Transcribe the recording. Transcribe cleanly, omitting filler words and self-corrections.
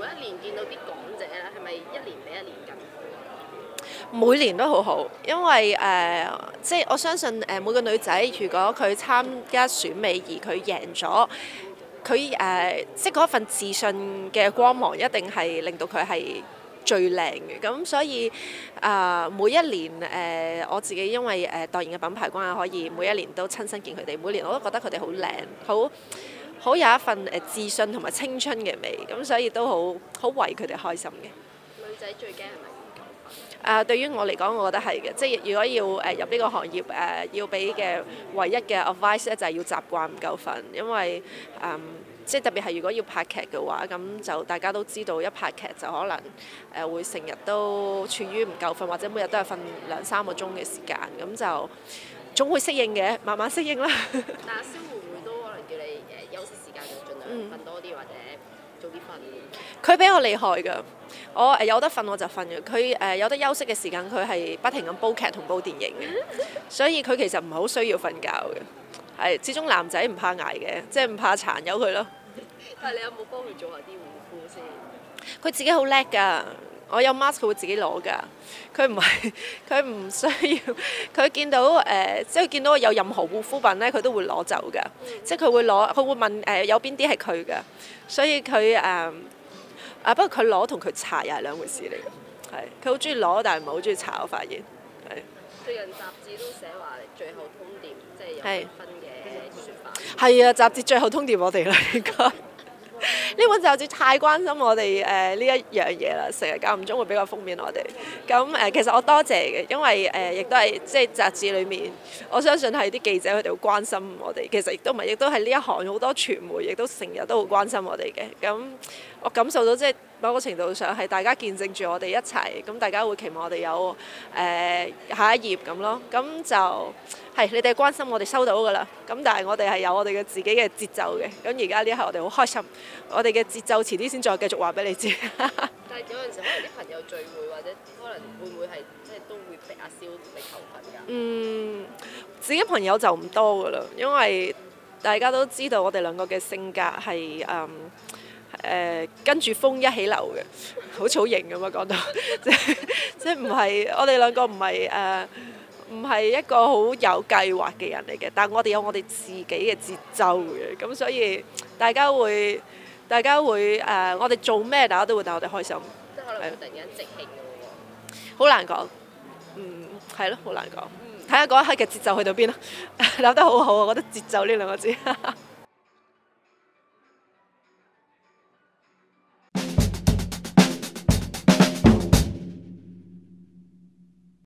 每一年見到啲港姐咧，係咪一年比一年更好啊？ 每年都好好，因為即係我相信每個女仔，如果佢參加選美而佢贏咗，佢即係嗰份自信嘅光芒，一定係令到佢係最靚嘅。咁所以每一年我自己因為代言嘅品牌關係，可以每一年都親身見佢哋，每年我都覺得佢哋好靚，好有一份自信同埋青春嘅美，咁所以都好為佢哋開心嘅。 女仔最驚係咪唔夠分？ 對於我嚟講，我覺得係嘅，即係如果要入呢個行業要俾嘅唯一嘅 advice 咧，就係要習慣唔夠瞓，因為即係特別係如果要拍劇嘅話，咁就大家都知道一拍劇就可能會成日都處於唔夠瞓，或者每日都係瞓2-3個鐘嘅時間，咁就總會適應嘅，慢慢適應啦。 但阿蕭會唔會都可能叫你休息時間就盡量瞓多啲或者早啲瞓？ 佢比我厲害㗎，我有得瞓我就瞓嘅，佢有得休息嘅時間佢係不停咁煲劇同煲電影嘅，所以佢其實唔係好需要瞓覺嘅。係，始終男仔唔怕捱嘅，即係唔怕殘，由佢咯。 但係你有冇幫佢做下啲護膚先？ 佢自己好叻㗎，我有 mask 佢會自己攞㗎。佢唔需要，佢見到即係見到有任何護膚品咧，佢都會攞走㗎。即係佢會問有邊啲係佢㗎，所以佢不過佢攞同佢搽又係兩回事嚟嘅。係，佢好中意攞，但係唔係好中意搽，我發現係。 最近雜誌都寫話最後通牒，即係有結婚嘅説法。 係啊，雜誌最後通牒我哋啦，應該。呢本雜誌太關心我哋呢一樣嘢啦，成日間唔中會俾個封面我哋。咁其實我多謝嘅，因為亦都係即係雜誌裏面，我相信係啲記者佢哋好關心我哋。其實亦都唔係，亦都係呢一行好多傳媒，亦都成日都好關心我哋嘅。咁我感受到即係某個程度上係大家見證住我哋一齊，咁大家會期望我哋有下一頁咁咯。咁就係你哋關心我哋收到㗎啦。咁但係我哋係有我哋嘅自己嘅節奏嘅。咁而家呢一刻我哋好開心，我哋嘅節奏遲啲先再繼續話俾你知。 但係有陣時可能啲朋友聚會或者可能會唔會係即係都會逼阿蕭嚟求婚㗎？ 自己朋友就唔多㗎啦，因為大家都知道我哋兩個嘅性格係跟住風一起流嘅，好似好型咁啊講到，即係唔係我哋兩個唔係一個好有計劃嘅人嚟嘅，但係我哋有我哋自己嘅節奏嘅，咁所以大家會我哋做咩大家都會戥我哋開心。 即係可能會突然間即興㗎喎。 好難講，係咯，好難講，睇下嗰一刻嘅節奏去到邊咯。諗得好好啊，我覺得節奏呢兩個字。